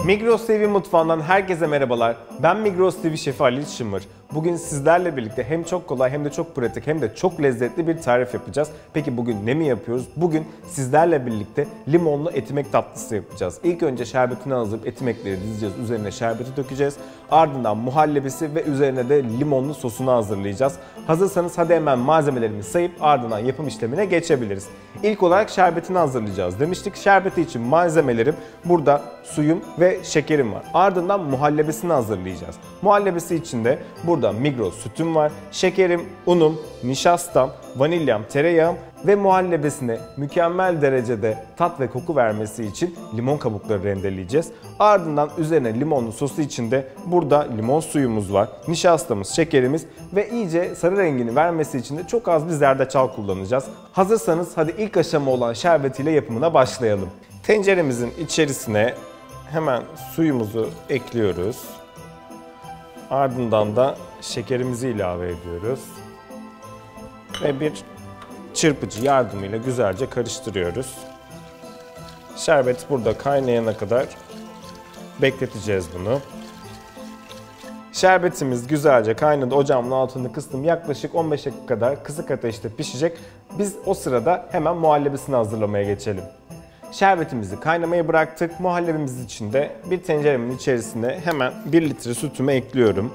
Migros TV mutfağından herkese merhabalar. Ben Migros TV şefi Halil Şımır. Bugün sizlerle birlikte hem çok kolay hem de çok pratik hem de çok lezzetli bir tarif yapacağız. Peki bugün ne mi yapıyoruz? Bugün sizlerle birlikte limonlu etimek tatlısı yapacağız. İlk önce şerbetini hazırlayıp etimekleri dizeceğiz. Üzerine şerbeti dökeceğiz. Ardından muhallebisi ve üzerine de limonlu sosunu hazırlayacağız. Hazırsanız hadi hemen malzemelerimi sayıp ardından yapım işlemine geçebiliriz. İlk olarak şerbetini hazırlayacağız demiştik. Şerbeti için malzemelerim burada suyum ve şekerim var. Ardından muhallebisini hazırlayacağız. Muhallebisi için de burada Migros sütüm var, şekerim, unum, nişastam, vanilyam, tereyağım ve muhallebisine mükemmel derecede tat ve koku vermesi için limon kabukları rendeleyeceğiz. Ardından üzerine limonlu sosu için de burada limon suyumuz var, nişastamız, şekerimiz ve iyice sarı rengini vermesi için de çok az bir zerdeçal kullanacağız. Hazırsanız hadi ilk aşama olan şerbetiyle yapımına başlayalım. Tenceremizin içerisine hemen suyumuzu ekliyoruz. Ardından da şekerimizi ilave ediyoruz. Ve bir çırpıcı yardımıyla güzelce karıştırıyoruz. Şerbet burada kaynayana kadar bekleteceğiz bunu. Şerbetimiz güzelce kaynadı. Ocağımın altını kıstım. Yaklaşık 15 dakika kadar kısık ateşte pişecek. Biz o sırada hemen muhallebisini hazırlamaya geçelim. Şerbetimizi kaynamaya bıraktık. Muhallebimiz için de bir tenceremin içerisine hemen 1 litre sütümü ekliyorum.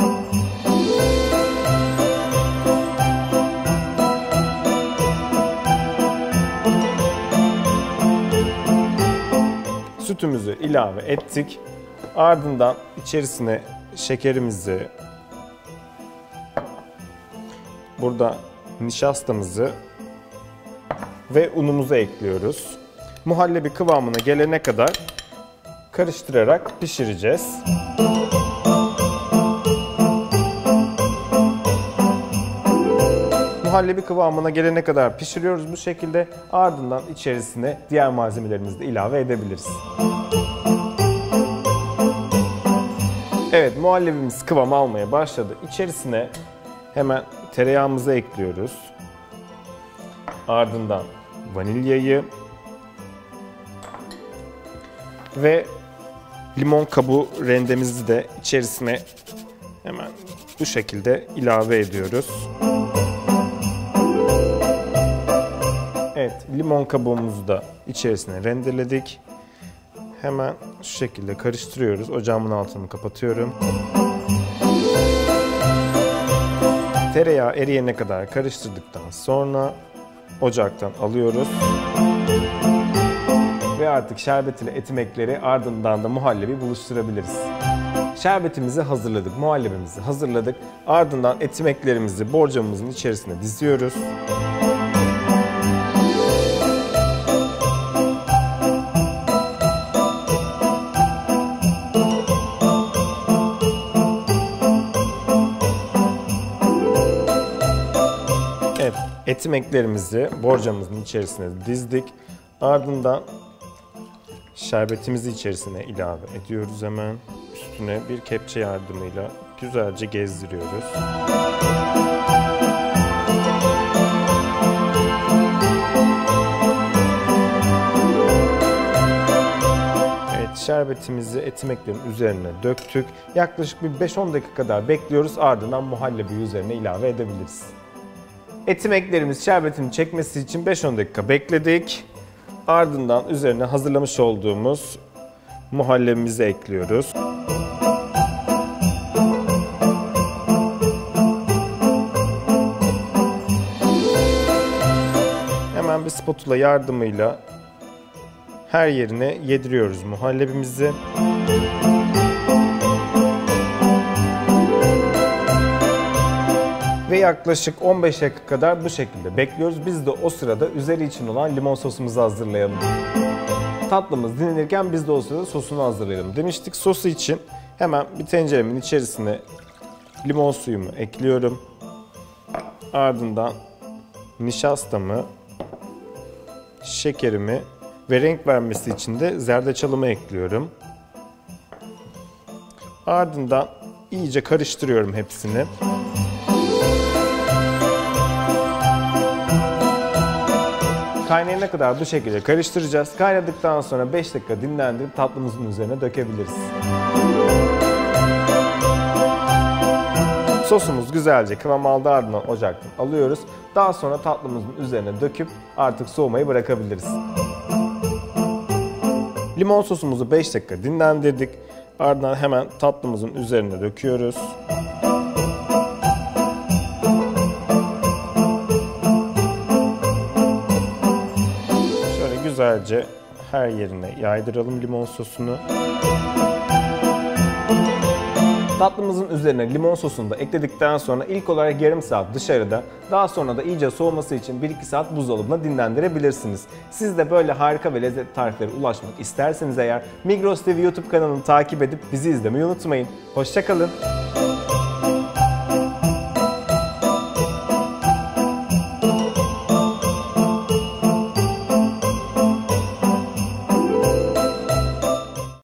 Sütümüzü ilave ettik. Ardından içerisine şekerimizi, burada nişastamızı ve unumuzu ekliyoruz. Muhallebi kıvamına gelene kadar karıştırarak pişireceğiz. Muhallebi kıvamına gelene kadar pişiriyoruz bu şekilde. Ardından içerisine diğer malzemelerimizi de ilave edebiliriz. Evet, muhallebimiz kıvam almaya başladı. İçerisine hemen tereyağımızı ekliyoruz. Ardından vanilyayı ve limon kabuğu rendemizi de içerisine hemen bu şekilde ilave ediyoruz. Evet, limon kabuğumuzu da içerisine rendeledik. Hemen şu şekilde karıştırıyoruz. Ocağımın altını kapatıyorum. Tereyağı eriyene kadar karıştırdıktan sonra ocaktan alıyoruz. Ve artık şerbet ile etimekleri ardından da muhallebi buluşturabiliriz. Şerbetimizi hazırladık, muhallebimizi hazırladık. Ardından etimeklerimizi borcamımızın içerisine diziyoruz. Evet, etimeklerimizi borcamımızın içerisine dizdik. Ardından şerbetimizi içerisine ilave ediyoruz hemen. Üstüne bir kepçe yardımıyla güzelce gezdiriyoruz. Evet, şerbetimizi etimeklerin üzerine döktük. Yaklaşık bir 5-10 dakika kadar bekliyoruz. Ardından muhallebi üzerine ilave edebiliriz. Etimeklerimiz şerbetini çekmesi için 5-10 dakika bekledik. Ardından üzerine hazırlamış olduğumuz muhallebimizi ekliyoruz. Hemen bir spatula yardımıyla her yerine yediriyoruz muhallebimizi. Ve yaklaşık 15 dakika kadar bu şekilde bekliyoruz. Biz de o sırada üzeri için olan limon sosumuzu hazırlayalım. Tatlımız dinlenirken biz de o sırada sosunu hazırlayalım demiştik. Sosu için hemen bir tenceremin içerisine limon suyumu ekliyorum. Ardından nişastamı, şekerimi ve renk vermesi için de zerdeçalımı ekliyorum. Ardından iyice karıştırıyorum hepsini. Kaynayana kadar bu şekilde karıştıracağız. Kaynadıktan sonra 5 dakika dinlendirip tatlımızın üzerine dökebiliriz. Sosumuz güzelce kıvam aldı, ardından ocaktan alıyoruz. Daha sonra tatlımızın üzerine döküp artık soğumayı bırakabiliriz. Limon sosumuzu 5 dakika dinlendirdik. Ardından hemen tatlımızın üzerine döküyoruz. Şöyle güzelce her yerine yaydıralım limon sosunu. Tatlımızın üzerine limon sosunu da ekledikten sonra ilk olarak yarım saat dışarıda, daha sonra da iyice soğuması için 1-2 saat buzdolabına dinlendirebilirsiniz. Siz de böyle harika ve lezzetli tariflere ulaşmak isterseniz eğer Migros TV YouTube kanalını takip edip bizi izlemeyi unutmayın. Hoşça kalın.